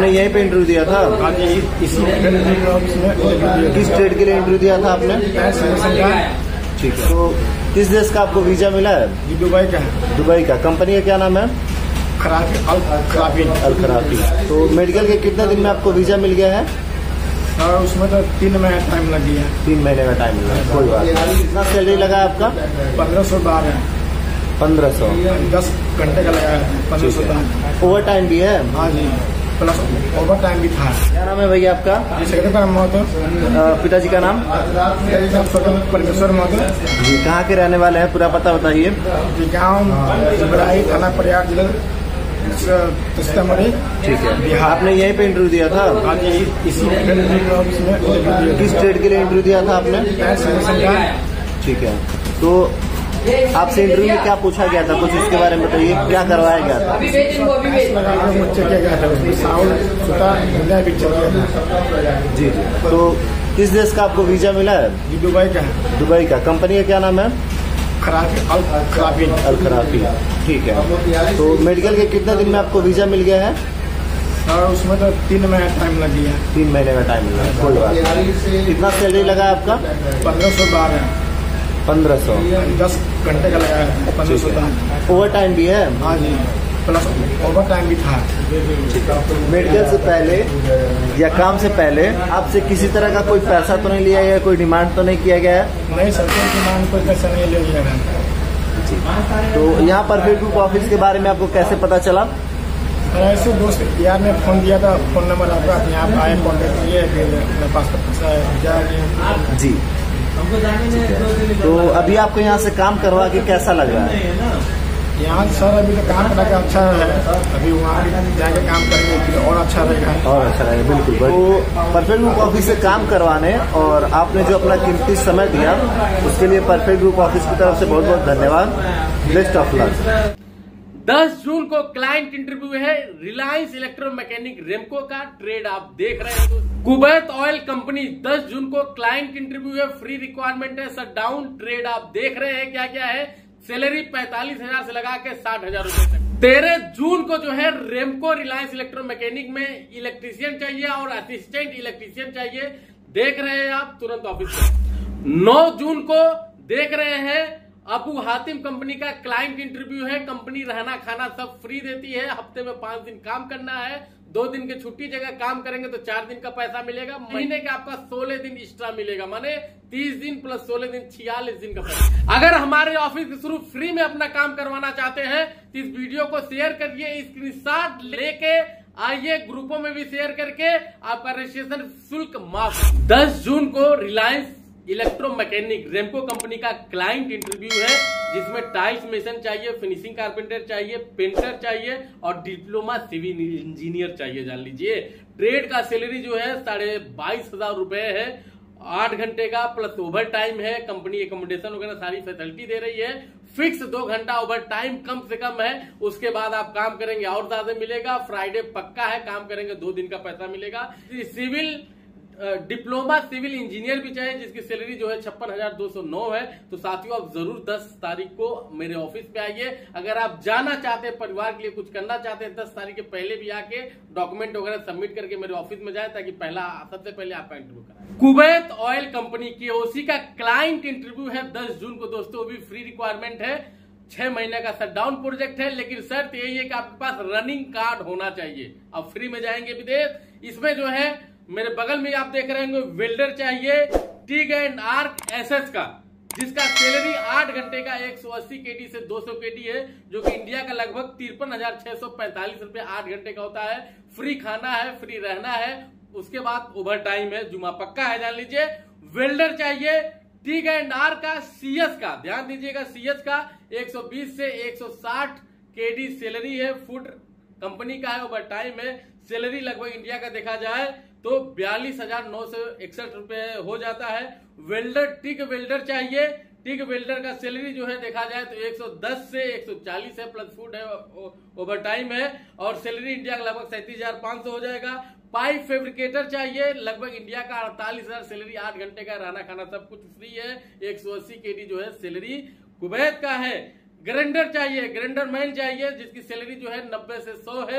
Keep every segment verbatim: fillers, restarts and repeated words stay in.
आपने यहीं पे इंटरव्यू दिया था? हाँ जी, इसी में। किस ट्रेड के लिए इंटरव्यू दिया था आपने? ठीक है, तो किस देश का आपको वीजा मिला है? ये दुबई का है। दुबई का। कंपनी का क्या नाम है? खराफी, अल खराफी। अल खराफी। तो मेडिकल के कितने दिन में आपको वीजा मिल गया है? सर उसमें तो तीन महीने टाइम लग गया। तीन महीने का टाइम लगा, कोई बात नहीं। कितना सैलरी लगा आपका? पंद्रह सौ बारह है। पंद्रह सौ दस घंटे का लगाया है। पंद्रह सौ बारह। ओवर टाइम भी है? हाँ जी, प्लस ओवर टाइम भी था। क्या नाम है भैया आपका? सेक्रेटरी का महतो। पिताजी का नाम? परमेश्वर महतो। जी, कहाँ के रहने वाले हैं? पूरा पता बताइए। गाँव इब्राहिम, थाना प्रयाग, जिला सीतामढ़ी। ठीक है, बिहार। आपने यहीं पे इंटरव्यू दिया था? हाँ जी, इसी में। किस ट्रेड के लिए इंटरव्यू दिया था आपने? ठीक है, तो आपसे इंटरव्यू में क्या पूछा गया था, कुछ इसके बारे में बताइए। क्या करवाया गया था? जी जी, तो किस देश का आपको वीजा मिला है? दुबई का है। दुबई का। कंपनी का क्या नाम है? खराफी, अल खराफी। अल खराफी। ठीक है, तो मेडिकल के कितने दिन में आपको वीजा मिल गया है? सर उसमें तो तीन महीने टाइम लग गया। तीन महीने का टाइम लगा, कोई बात नहीं। कितना सैलरी लगा आपका? पंद्रह सौ बारह। पंद्रह सौ दस घंटे का लगाया है। पंद्रह सौ बारह। ओवर टाइम भी है? हाँ जी, प्लस ओवर टाइम भी था। मेडिकल से पहले या काम से पहले आपसे किसी तरह का कोई पैसा तो नहीं लिया गया, कोई डिमांड तो नहीं किया गया है? नहीं सर, कोई डिमांड कोई पैसा नहीं ले लिया गया। तो यहाँ परफेक्ट ग्रुप ऑफिस के बारे में आपको कैसे पता चला? ऐसे दोस्त यार ने फोन दिया था, फोन नंबर आपका, यहाँ आए कॉन्टेक्ट किए, मेरे पास पैसा जी। तो अभी आपको यहाँ से काम करवा के कैसा लग रहा है? यहाँ सर अभी तो काम करना अच्छा है, अभी वहाँ जाके काम करेंगे फिर और अच्छा रहेगा। और अच्छा रहेगा, बिल्कुल। तो परफेक्ट ग्रुप ऑफिस से काम करवाने और आपने जो अपना कीमती समय दिया उसके लिए परफेक्ट ग्रुप ऑफिस की तरफ से बहुत बहुत धन्यवाद। Best of luck. दस जून को क्लाइंट इंटरव्यू है रिलायंस इलेक्ट्रोमैकेनिक रेमको का। ट्रेड आप देख रहे हैं, कुवैत ऑयल कंपनी। दस जून को क्लाइंट इंटरव्यू है, फ्री रिक्वायरमेंट है, शट डाउन। ट्रेड आप देख रहे हैं क्या क्या है। सैलरी पैंतालीस हजार से लगा के साठ हजार रूपये तक। तेरह जून को जो है रेमको रिलायंस इलेक्ट्रोमैकेनिक में इलेक्ट्रीशियन चाहिए और असिस्टेंट इलेक्ट्रीशियन चाहिए। देख रहे हैं आप, तुरंत ऑफिस में। नौ जून को देख रहे हैं अबू हातिम कंपनी का क्लाइंट इंटरव्यू है। कंपनी रहना खाना सब फ्री देती है। हफ्ते में पांच दिन काम करना है, दो दिन के छुट्टी जगह काम करेंगे तो चार दिन का पैसा मिलेगा। महीने का आपका सोलह दिन एक्स्ट्रा मिलेगा, माने तीस दिन प्लस सोलह दिन छियालीस दिन का पैसा। अगर हमारे ऑफिस के थ्रू फ्री में अपना काम करवाना चाहते हैं तो इस वीडियो को शेयर करिए, स्क्रीनशॉट लेके आइए, ग्रुपों में भी शेयर करके आपका रजिस्ट्रेशन शुल्क माफ। दस जून को रिलायंस इलेक्ट्रोमैकेनिक रेमको कंपनी का क्लाइंट इंटरव्यू है, जिसमें टाइल्स मेसन चाहिए, फिनिशिंग कारपेंटर चाहिए, पेंटर चाहिए और डिप्लोमा सिविल इंजीनियर चाहिए। जान लीजिए, ट्रेड का सैलरी जो है साढ़े बाईस हजार रुपए है। आठ घंटे का प्लस ओवर टाइम है। कंपनी एकोमोडेशन वगैरह सारी फैसिलिटी दे रही है। फिक्स दो घंटा ओवर टाइम कम से कम है। उसके बाद आप काम करेंगे और ज्यादा मिलेगा। फ्राइडे पक्का है, काम करेंगे दो दिन का पैसा मिलेगा। सिविल डिप्लोमा सिविल इंजीनियर भी चाहिए, जिसकी सैलरी जो है छप्पन हजार दो सौ नौ है। तो साथियों, आप जरूर दस तारीख को मेरे ऑफिस पे आइए। अगर आप जाना चाहते हैं, परिवार के लिए कुछ करना चाहते हैं, दस तारीख के पहले भी आके डॉक्यूमेंट वगैरह सबमिट करके मेरे ऑफिस में जाए, ताकि पहला सबसे पहले आपका इंटरव्यू कराए। कुवैत ऑयल कंपनी की ओसी का क्लाइंट इंटरव्यू है दस जून को दोस्तों। वो भी फ्री रिक्वायरमेंट है, छह महीने का शटडाउन प्रोजेक्ट है, लेकिन शर्त यही है कि आपके पास रनिंग कार्ड होना चाहिए। आप फ्री में जाएंगे विदेश। इसमें जो है मेरे बगल में आप देख रहे होंगे वेल्डर चाहिए, टिग एंड आर्क एसएस का, जिसका सैलरी आठ घंटे का एक सौ अस्सी केडी से दो सौ केडी है, जो कि इंडिया का लगभग तिरपन हजार छह सौ पैंतालीस रुपए आठ घंटे का होता है। फ्री खाना है, फ्री रहना है, उसके बाद ओवर टाइम है, जुमा पक्का है, जान लीजिए। वेल्डर चाहिए टिग एंड आर्क का, सीएस का, ध्यान दीजिएगा, सीएस का एक सौ बीस से एक सौ साठ केडी सैलरी है। फूड कंपनी का है, ओवर टाइम है। सैलरी लगभग इंडिया का देखा जाए तो बयालीस हजार नौ सौ इकसठ रुपए हो जाता है। वेल्डर टिग वेल्डर चाहिए। टिग वेल्डर का सैलरी जो है देखा जाए तो एक सौ दस से एक सौ चालीस है, प्लस फूड है, ओवर टाइम है, और सैलरी इंडिया का लगभग सैंतीस हजार पांच सौ हो जाएगा। पाइप फैब्रिकेटर चाहिए, लगभग इंडिया का अड़तालीस हजार सैलरी, आठ घंटे का रहना खाना सब कुछ फ्री है। एक सौ अस्सी केडी जो है सैलरी कुवैत का है। ग्राइंडर चाहिए, ग्राइंडर मैन चाहिए, जिसकी सैलरी जो है नब्बे से सौ है।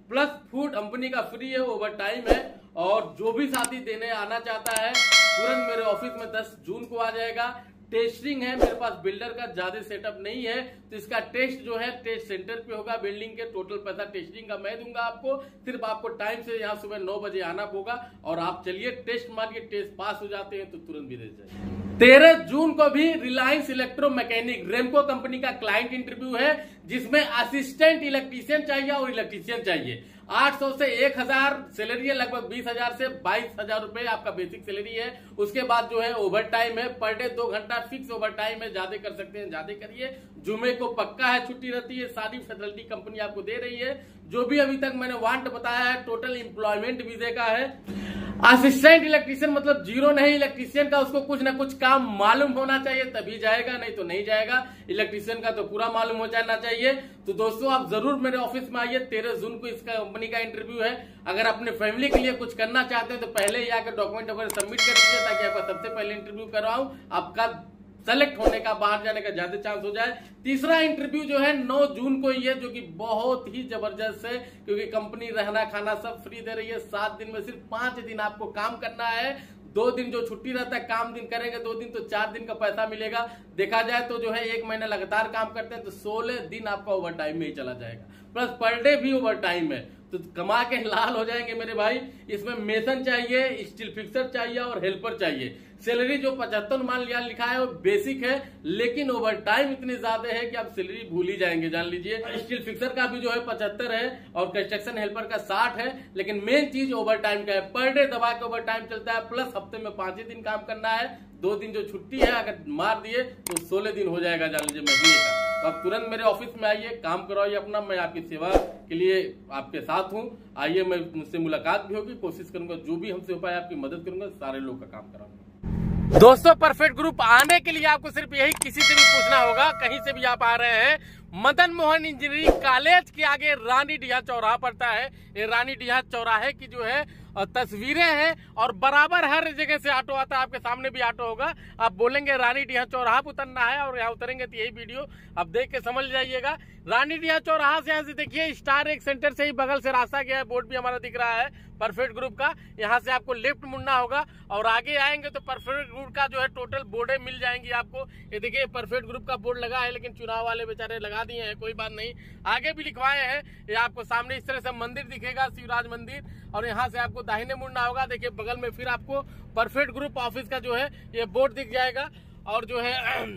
प्लस फूड कंपनी का फ्री है, ओवर टाइम है। और जो भी साथी देने आना चाहता है तुरंत मेरे ऑफिस में दस जून को आ जाएगा। टेस्टिंग है, मेरे पास बिल्डर का ज्यादा सेटअप नहीं है, तो इसका टेस्ट जो है टेस्ट सेंटर पे होगा बिल्डिंग के। टोटल पैसा टेस्टिंग का मैं दूंगा आपको, सिर्फ आपको टाइम से यहाँ सुबह नौ बजे आना होगा और आप चलिए टेस्ट मारिए, टेस्ट पास हो जाते हैं तो तुरंत विदेश जाइए। तेरह जून को भी Reliance electromechanic Remco company का क्लाइंट इंटरव्यू है, जिसमें असिस्टेंट इलेक्ट्रीशियन चाहिए और इलेक्ट्रीशियन चाहिए। आठ सौ से एक हजार सैलरी है, लगभग बीस हजार से बाईस हजार रुपए आपका बेसिक सैलरी है। उसके बाद जो है ओवर टाइम है, पर डे दो घंटा फिक्स ओवर टाइम है, ज्यादा कर सकते हैं ज्यादा करिए। जुमे को पक्का है छुट्टी रहती है, सारी फैसिलिटी कंपनी आपको दे रही है। जो भी अभी तक मैंने वांट बताया है टोटल एम्प्लॉयमेंट वीजे का है। असिस्टेंट इलेक्ट्रीशियन मतलब जीरो नहीं, इलेक्ट्रीशियन का उसको कुछ ना कुछ काम मालूम होना चाहिए तभी जाएगा, नहीं तो नहीं जाएगा। इलेक्ट्रीशियन का तो पूरा मालूम हो जाना चाहिए। तो दोस्तों आप जरूर मेरे ऑफिस में आइए, तेरह जून को इसका कंपनी का इंटरव्यू है। अगर अपने फैमिली के लिए कुछ करना चाहते हैं तो पहले ही आकर डॉक्यूमेंट वगैरह सबमिट कर दीजिए, ताकि आपका सबसे पहले इंटरव्यू करवाऊं, आपका सेलेक्ट होने का, बाहर जाने का ज्यादा चांस हो जाए। तीसरा इंटरव्यू जो है नौ जून को ही है, जो कि बहुत ही जबरदस्त है, क्योंकि कंपनी रहना खाना सब फ्री दे रही है। सात दिन में सिर्फ पांच दिन आपको काम करना है। दो दिन जो छुट्टी रहता है काम दिन करेंगे दो दिन, तो चार दिन का पैसा मिलेगा। देखा जाए तो जो है एक महीना लगातार काम करते हैं तो सोलह दिन आपका ओवर टाइम में ही चला जाएगा, प्लस पर डे भी ओवर टाइम है, तो कमा के लाल हो जाएंगे मेरे भाई। इसमें मेसन चाहिए, स्टील फिक्सर चाहिए और हेल्पर चाहिए। सैलरी जो पचहत्तर मान लिया लिखा है वो बेसिक है, लेकिन ओवर टाइम इतनी ज्यादा है कि आप सैलरी भूल ही जाएंगे, जान लीजिए। स्टील फिक्सर का भी जो है पचहत्तर है और कंस्ट्रक्शन हेल्पर का साठ है, लेकिन मेन चीज ओवर टाइम का है। पर डे दबा के ओवर टाइम चलता है, प्लस हफ्ते में पांच ही दिन काम करना है। दो दिन जो छुट्टी है अगर मार दिए तो सोलह दिन हो जाएगा, जान लीजिए महीने का। तो आप तुरंत मेरे ऑफिस में आइए, काम करवाइए अपना, मैं आपकी सेवा के लिए आपके साथ हूँ। आइए, मैं मुझसे मुलाकात भी होगी, कोशिश करूंगा जो भी हमसे हो पाए आपकी मदद करूंगा, सारे लोग का काम कराऊंगा। दोस्तों परफेक्ट ग्रुप आने के लिए आपको सिर्फ यही किसी से भी पूछना होगा, कहीं से भी आप आ रहे हैं, मदन मोहन इंजीनियरिंग कॉलेज के आगे रानी डिहा चौराहा पड़ता है। ये रानी डिहा चौराहे की जो है तस्वीरें हैं और बराबर हर जगह से ऑटो आता है, आपके सामने भी ऑटो होगा। आप बोलेंगे रानी डिहा चौराहा पर उतरना है और यहाँ उतरेंगे तो यही वीडियो आप देख के समझ जाइएगा। रानी डिहा चौराहा से यहाँ से देखिए स्टार एक सेंटर से ही बगल से रास्ता गया है, बोर्ड भी हमारा दिख रहा है परफेक्ट ग्रुप का। यहाँ से आपको लेफ्ट मुड़ना होगा और आगे आएंगे तो परफेक्ट ग्रुप का जो है टोटल बोर्डे मिल जाएंगी आपको। ये देखिए परफेक्ट ग्रुप का बोर्ड लगा है, लेकिन चुनाव वाले बेचारे लगा दिए हैं, कोई बात नहीं, आगे भी लिखवाए हैं। ये आपको सामने इस तरह से मंदिर दिखेगा, शिवराज मंदिर, और यहाँ से आपको दाहिने मुड़ना होगा। देखिए बगल में फिर आपको परफेक्ट ग्रुप ऑफिस का जो है ये बोर्ड दिख जाएगा। और जो है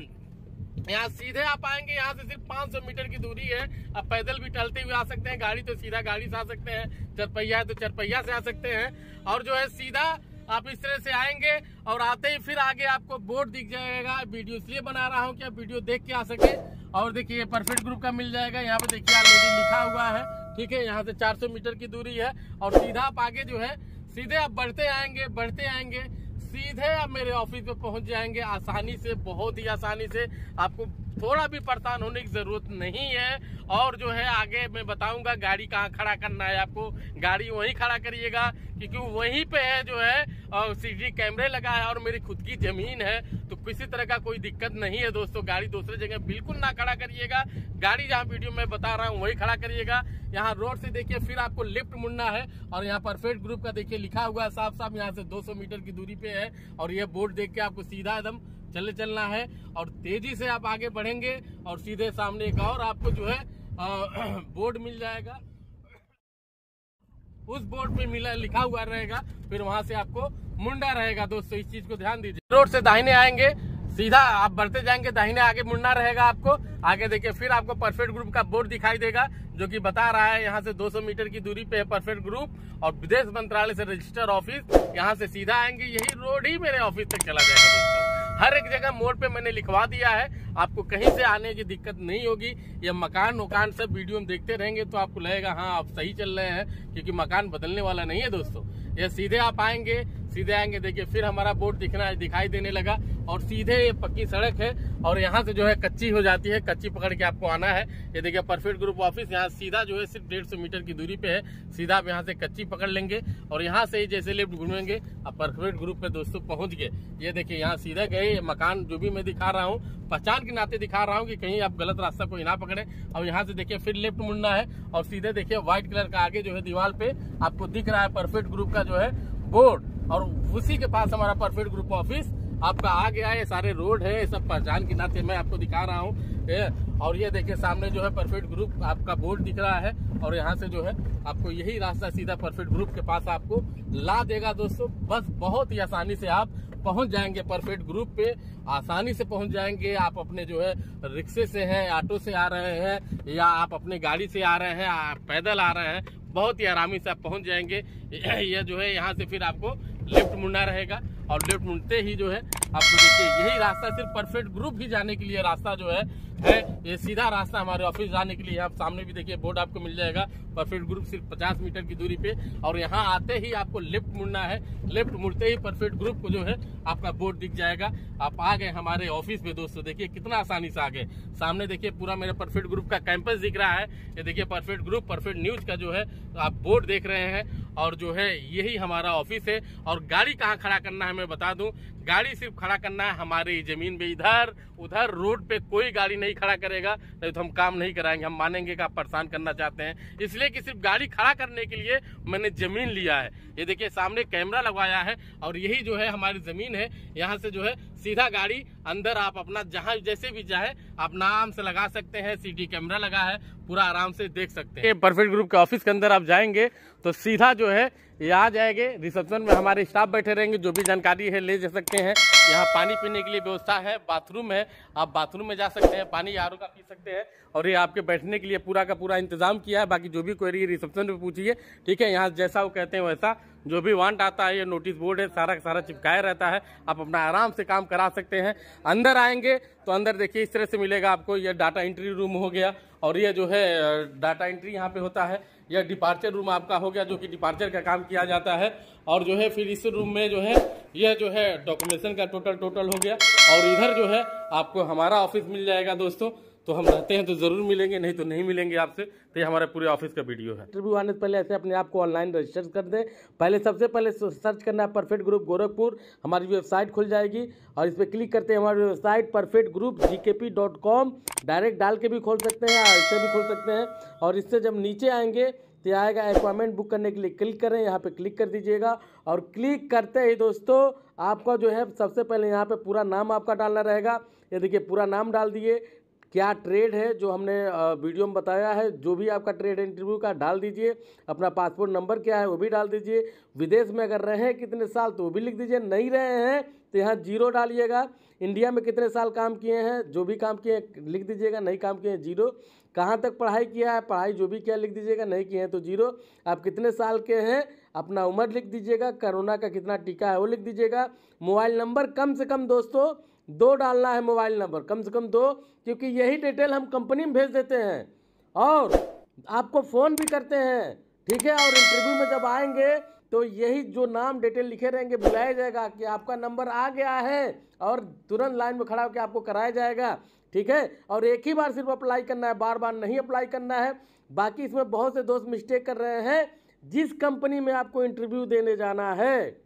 यहाँ सीधे आप आएंगे, यहाँ से सिर्फ पाँच सौ मीटर की दूरी है। आप पैदल भी टहलते हुए आ सकते हैं, गाड़ी तो सीधा गाड़ी से आ सकते हैं, चरपहिया है तो चरपहिया से आ सकते हैं। और जो है सीधा आप इस तरह से आएंगे और आते ही फिर आगे आपको बोर्ड दिख जाएगा। वीडियो इसलिए बना रहा हूँ कि आप वीडियो देख के आ सके। और देखिए परफेक्ट ग्रुप का मिल जाएगा, यहाँ पे देखिए ऑलरेडी लिखा हुआ है, ठीक है। यहाँ से चार सौ मीटर की दूरी है और सीधा आप आगे जो है सीधे आप बढ़ते आएंगे बढ़ते आएंगे सीधे आप मेरे ऑफिस पे पहुंच जाएंगे आसानी से, बहुत ही आसानी से। आपको थोड़ा भी परेशान होने की जरूरत नहीं है। और जो है आगे मैं बताऊंगा गाड़ी कहाँ खड़ा करना है आपको, गाड़ी वहीं खड़ा करिएगा, क्योंकि वहीं पे है जो है और सीसी कैमरे लगा है और मेरी खुद की जमीन है, तो किसी तरह का कोई दिक्कत नहीं है दोस्तों। गाड़ी दूसरे जगह बिल्कुल ना खड़ा करिएगा, गाड़ी जहाँ वीडियो में बता रहा हूँ वही खड़ा करिएगा। यहाँ रोड से देखिए फिर आपको लेफ्ट मुड़ना है और यहाँ परफेक्ट ग्रुप का देखिए लिखा हुआ है साफ साफ, यहाँ से दो सौ मीटर की दूरी पे है। और ये बोर्ड देख के आपको सीधा एकदम चले चलना है और तेजी से आप आगे बढ़ेंगे और सीधे सामने एक और आपको जो है बोर्ड मिल जाएगा। उस बोर्ड पे मिला लिखा हुआ रहेगा, फिर वहां से आपको मुंडा रहेगा। दोस्तों इस चीज को ध्यान दीजिए। रोड से दाहिने आएंगे, सीधा आप बढ़ते जाएंगे, दाहिने आगे मुड़ना रहेगा आपको। आगे देखिए फिर आपको परफेक्ट ग्रुप का बोर्ड दिखाई देगा, जो कि बता रहा है यहाँ से दो सौ मीटर की दूरी पे है परफेक्ट ग्रुप और विदेश मंत्रालय से रजिस्टर ऑफिस। यहाँ से सीधा आएंगे, यही रोड ही मेरे ऑफिस तक चला जाएगा दोस्तों। हर एक जगह मोड़ पे मैंने लिखवा दिया है, आपको कहीं से आने की दिक्कत नहीं होगी। ये मकान वकान सब वीडियो में देखते रहेंगे तो आपको लगेगा हाँ आप सही चल रहे हैं, क्योंकि मकान बदलने वाला नहीं है दोस्तों। ये सीधे आप आएंगे, सीधे आएंगे देखिए फिर हमारा बोर्ड दिखना दिखाई देने लगा, और सीधे ये पक्की सड़क है और यहाँ से जो है कच्ची हो जाती है, कच्ची पकड़ के आपको आना है। ये देखिए परफेक्ट ग्रुप ऑफिस यहाँ सीधा जो है सिर्फ डेढ़ सौ मीटर की दूरी पे है। सीधा आप यहाँ से कच्ची पकड़ लेंगे और यहाँ से ही जैसे लेफ्ट घूमेंगे आप परफेक्ट ग्रुप पे दोस्तों पहुंच गए। ये देखिए यहाँ सीधा गए, मकान जो भी मैं दिखा रहा हूँ पहचान के नाते दिखा रहा हूँ कि कहीं आप गलत रास्ता कोई ना पकड़े। और यहाँ से देखिए फिर लेफ्ट मुड़ना है और सीधे देखिए व्हाइट कलर का आगे जो है दीवार पे आपको दिख रहा है परफेक्ट ग्रुप का जो है बोर्ड, और उसी के पास हमारा परफेक्ट ग्रुप ऑफिस आपका आ गया है। सारे रोड है, सब पहचान के नाते मैं आपको दिखा रहा हूँ। और ये देखिए सामने जो है परफेक्ट ग्रुप आपका बोर्ड दिख रहा है और यहाँ से जो है आपको यही रास्ता सीधा परफेक्ट ग्रुप के पास आपको ला देगा दोस्तों। बस बहुत ही आसानी से आप पहुंच जाएंगे परफेक्ट ग्रुप पे, आसानी से पहुंच जाएंगे। आप अपने जो है रिक्शे से हैं, ऑटो से आ रहे हैं या आप अपने गाड़ी से आ रहे हैं, आप पैदल आ रहे हैं, बहुत ही आरामी से आप पहुंच जाएंगे। यह जो है यहाँ से फिर आपको लेफ्ट मुड़ना रहेगा और लेफ्ट मुड़ते ही जो है आपको देखिए यही रास्ता सिर्फ परफेक्ट ग्रुप ही जाने के लिए रास्ता जो है है ये सीधा रास्ता हमारे ऑफिस जाने के लिए। आप सामने भी देखिए बोर्ड आपको मिल जाएगा परफेक्ट ग्रुप सिर्फ पचास मीटर की दूरी पे। और यहाँ आते ही आपको लेफ्ट मुड़ना है, लेफ्ट मुड़ते ही परफेक्ट ग्रुप को जो है आपका बोर्ड दिख जाएगा। आप आ गए हमारे ऑफिस में दोस्तों, देखिए कितना आसानी से आ गए। सामने देखिए पूरा मेरा परफेक्ट ग्रुप का कैंपस दिख रहा है। ये देखिए परफेक्ट ग्रुप परफेक्ट न्यूज का जो है आप बोर्ड देख रहे हैं और जो है यही हमारा ऑफिस है। और गाड़ी कहाँ खड़ा करना है मैं बता दूं, गाड़ी सिर्फ खड़ा करना है हमारी जमीन पे। इधर उधर रोड पे कोई गाड़ी नहीं खड़ा करेगा, नहीं तो हम काम नहीं कराएंगे। हम मानेंगे कि आप परेशान करना चाहते हैं, इसलिए कि सिर्फ गाड़ी खड़ा करने के लिए मैंने जमीन लिया है। ये देखिए सामने कैमरा लगवाया है और यही जो है हमारी जमीन है। यहाँ से जो है सीधा गाड़ी अंदर आप अपना जहाँ जैसे भी चाहे आप नाम से लगा सकते हैं। सीटी कैमरा लगा है, पूरा आराम से देख सकते हैं। परफेक्ट ग्रुप के ऑफिस के अंदर आप जाएंगे तो सीधा जो है ये आ जाएंगे। रिसेप्शन में हमारे स्टाफ बैठे रहेंगे, जो भी जानकारी है ले जा सकते हैं। यहाँ पानी पीने के लिए व्यवस्था है, बाथरूम है, आप बाथरूम में जा सकते हैं, पानी आर ओ का पी सकते हैं। और ये आपके बैठने के लिए पूरा का पूरा इंतजाम किया है। बाकी जो भी क्वेरी रिसेप्शन में पूछिए, ठीक है। यहाँ जैसा वो कहते हैं वैसा जो भी वांट आता है, ये नोटिस बोर्ड है, सारा का सारा चिपकाया रहता है। आप अपना आराम से काम करा सकते हैं। अंदर आएंगे तो अंदर देखिए इस तरह से मिलेगा आपको। ये डाटा एंट्री रूम हो गया और ये जो है डाटा एंट्री यहाँ पे होता है। यह डिपार्चर रूम आपका हो गया, जो कि डिपार्चर का काम किया जाता है। और जो है फिर इस रूम में जो है यह जो है डॉक्यूमेंटेशन का टोटल टोटल हो गया। और इधर जो है आपको हमारा ऑफिस मिल जाएगा दोस्तों। तो हम रहते हैं तो जरूर मिलेंगे, नहीं तो नहीं मिलेंगे आपसे। तो ये हमारे पूरे ऑफिस का वीडियो है। इंटरव्यू आने से पहले ऐसे अपने आप को ऑनलाइन रजिस्टर कर दें। पहले सबसे पहले सर्च करना है परफेक्ट ग्रुप गोरखपुर, हमारी वेबसाइट खुल जाएगी और इस पर क्लिक करते हैं हमारी वेबसाइट परफेक्ट ग्रुप जी के पी डॉट कॉम। डायरेक्ट डाल के भी खोल सकते हैं, ऐसे भी खोल सकते हैं। और इससे जब नीचे आएंगे तो आएगा अपॉइंटमेंट बुक करने के लिए क्लिक करें, यहाँ पे क्लिक कर दीजिएगा। और क्लिक करते ही दोस्तों आपका जो है सबसे पहले यहाँ पे पूरा नाम आपका डालना रहेगा। ये देखिए पूरा नाम डाल दिए, क्या ट्रेड है जो हमने वीडियो में बताया है, जो भी आपका ट्रेड इंटरव्यू का डाल दीजिए। अपना पासपोर्ट नंबर क्या है वो भी डाल दीजिए। विदेश में अगर रहे हैं कितने साल तो वो भी लिख दीजिए, नहीं रहे हैं तो यहाँ जीरो डालिएगा। इंडिया में कितने साल काम किए हैं, जो भी काम किए हैं लिख दीजिएगा, नहीं काम किए हैं जीरो। कहाँ तक पढ़ाई किया है, पढ़ाई जो भी किया लिख दीजिएगा, नहीं किए हैं तो जीरो। आप कितने साल के हैं, अपना उम्र लिख दीजिएगा। कोरोना का कितना टीका है वो लिख दीजिएगा। मोबाइल नंबर कम से कम दोस्तों दो डालना है, मोबाइल नंबर कम से कम दो, क्योंकि यही डिटेल हम कंपनी में भेज देते हैं और आपको फ़ोन भी करते हैं, ठीक है। और इंटरव्यू में जब आएंगे तो यही जो नाम डिटेल लिखे रहेंगे बुलाया जाएगा कि आपका नंबर आ गया है और तुरंत लाइन में खड़ा होकर आपको कराया जाएगा, ठीक है। और एक ही बार सिर्फ अप्लाई करना है, बार बार नहीं अप्लाई करना है। बाकी इसमें बहुत से दोस्त मिस्टेक कर रहे हैं। जिस कंपनी में आपको इंटरव्यू देने जाना है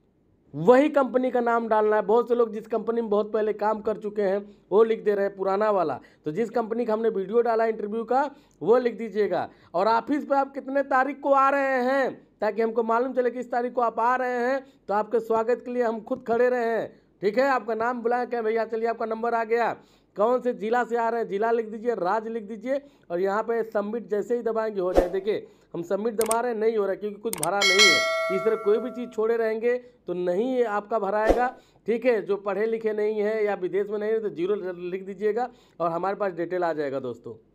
वही कंपनी का नाम डालना है। बहुत से लोग जिस कंपनी में बहुत पहले काम कर चुके हैं वो लिख दे रहे हैं पुराना वाला। तो जिस कंपनी का हमने वीडियो डाला इंटरव्यू का वो लिख दीजिएगा। और ऑफिस पे आप कितने तारीख को आ रहे हैं, ताकि हमको मालूम चले कि इस तारीख को आप आ रहे हैं, तो आपके स्वागत के लिए हम खुद खड़े रहे हैं, ठीक है। आपका नाम बुलाएं क्या भैया, चलिए आपका नंबर आ गया, कौन से जिला से आ रहे हैं जिला लिख दीजिए, राज्य लिख दीजिए। और यहाँ पे सबमिट जैसे ही दबाएंगे हो जाए। देखिए हम सबमिट दबा रहे हैं, नहीं हो रहा क्योंकि कुछ भरा नहीं है। इस तरह कोई भी चीज़ छोड़े रहेंगे तो नहीं आपका भराएगा, ठीक है। जो पढ़े लिखे नहीं है या विदेश में नहीं है तो जीरो लिख दीजिएगा और हमारे पास डिटेल आ जाएगा दोस्तों।